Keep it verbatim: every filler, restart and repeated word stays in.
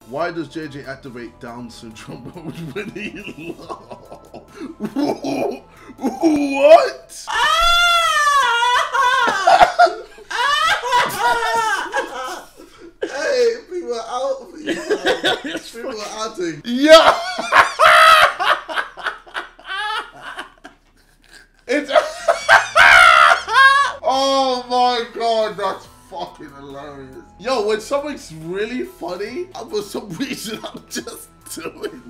Why does J J activate Down syndrome mode when he loves? What? Hey, people are out. People, people are outing. Yeah. It's. Oh my god, that's fucking hilarious. Yo, when something's really funny, for some reason I'm just doing